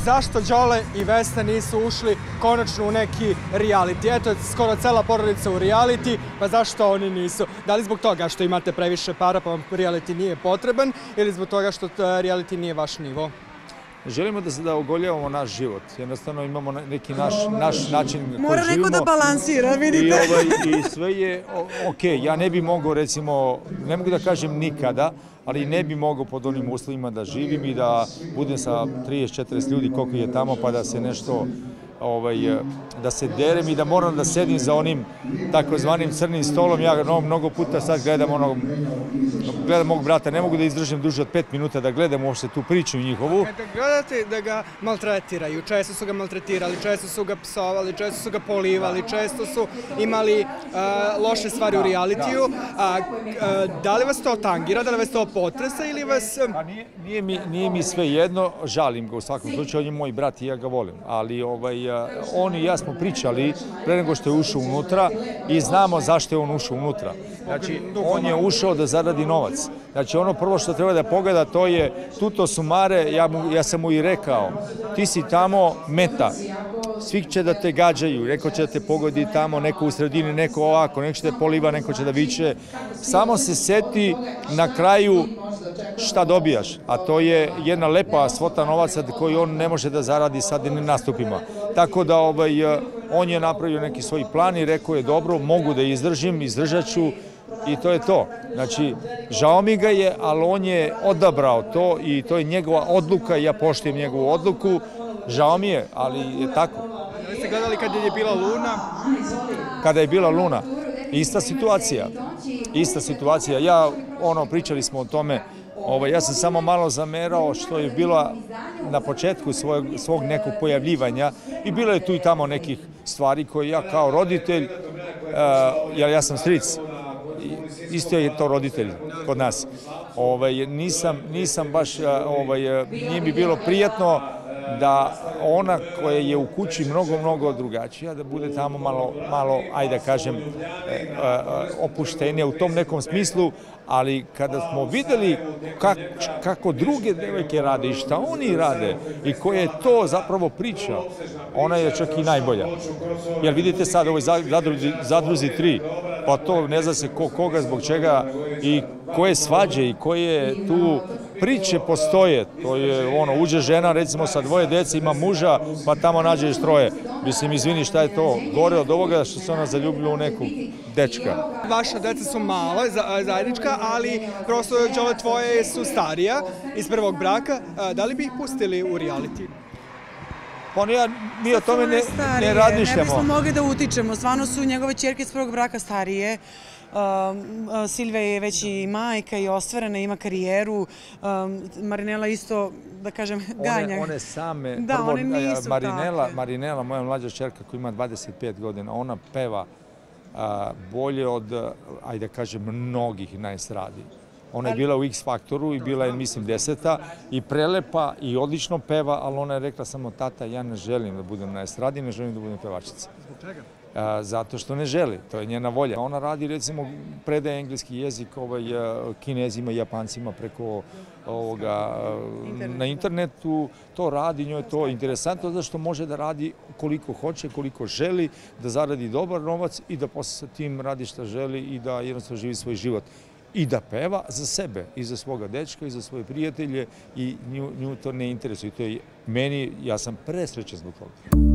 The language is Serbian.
zašto Đole i Vesna nisu ušli konačno u neki reality? Eto, skoro cela porodica u reality, pa zašto oni nisu? Da li zbog toga što imate previše para pa vam reality nije potreban ili zbog toga što reality nije vaš nivo? Želimo da ogoljavamo naš život. Jednostavno imamo neki naš način koji živimo. Mora neko da balansira, vidite. I sve je okej. Ja ne bi mogao, recimo, ne mogu da kažem nikada, ali ne bi mogao pod onim uslovima da živim i da budem sa 30-40 ljudi koliko je tamo, pa da se nešto, da se derem i da moram da sedim za onim takozvanim crnim stolom. Ja mnogo puta sad gledam mog brata, ne mogu da izdržim duže od 5 minuta da gledam uopšte tu priču njihovu. Kada gledate da ga maltretiraju, često su ga maltretirali, često su ga psovali, često su ga polivali, često su imali loše stvari u realitiju. Da li vas to tangira, da li vas to potresa ili vas... Nije mi sve jedno, žalim ga u svakom slučaju, on je moj brat i ja ga volim, ali on i ja smo pričali pre nego što je ušao unutra i znamo zašto je on ušao unutra. Znači, on je ušao da zaradi novac. Znači, ono prvo što treba da pogleda, to je tuto sumare, ja sam mu i rekao, ti si tamo meta, svi će da te gađaju, neko će da te pogodi tamo, neko u sredini, neko ovako, neko će da te poliva, neko će da viče. Samo se seti na kraju šta dobijaš, a to je jedna lepa svota novaca koju on ne može da zaradi sad ni nastupima. Tako da on je napravio neki svoj plan i rekao je dobro, mogu da izdržim, izdržat ću i to je to. Znači, žao mi ga je, ali on je odabrao to i to je njegova odluka i ja poštujem njegovu odluku. Žao mi je, ali je tako. Da li ste gledali kada je bila Luna? Kada je bila Luna, ista situacija. Ista situacija. Pričali smo o tome, ja sam samo malo zamerao što je bila na početku svog nekog pojavljivanja i bilo je tu i tamo nekih stvari koje ja kao roditelj, jer ja sam stric, isto je to roditelj kod nas. Nisam baš, nije mi bilo prijatno da ona koja je u kući mnogo drugačija, da bude tamo malo, ajde da kažem, opuštenija u tom nekom smislu, ali kada smo videli kako druge devojke rade i šta oni rade i koja je to zapravo priča, ona je čak i najbolja. Jer vidite sad ovoj Zadruzi 3, pa to ne zna se koga, zbog čega i koje svađe i koje tu priče postoje. To je uđe žena recimo sa 2 dece, ima muža, pa tamo nađeš 3. Mislim, izvini, šta je to? Gore od ovoga što se ona zaljubila u nekog dečka. Vaša deca su mala, zajednička, ali prosto Đole tvoje su starija iz prvog braka. Da li bi ih pustili u reality? Pa mi o tome ne razmišljamo. Ne bismo mogli da utičemo. Stvarno su njegove ćerke iz prvog braka starije. Silvija je već i majka i ostvarena, ima karijeru. Marinela isto, da kažem, ganja. One same, da, one nisu Marinela, moja mlađa ćerka koja ima 25 godina, ona peva bolje od, ajde da kažem, mnogih na estradi. Ona je bila u X Faktoru i bila je, mislim, 10. i prelepa i odlično peva, ali ona je rekla samo, tata, ja ne želim da budem na estradi, ne želim da budem pevačica. Zbog čega? Zato što ne želi, to je njena volja. Ona radi, recimo, predaje engleski jezik Kinezima i Japancima preko na internetu, to radi, njoj je to interesantno, zato što može da radi koliko hoće, koliko želi, da zaradi dobar novac i da posle sa tim radi šta želi i da jednostavno živi svoj život. I da peva za sebe, i za svoga dečka, i za svoje prijatelje i nju to ne interesuje. To je meni, ja sam presrećan zbog toga.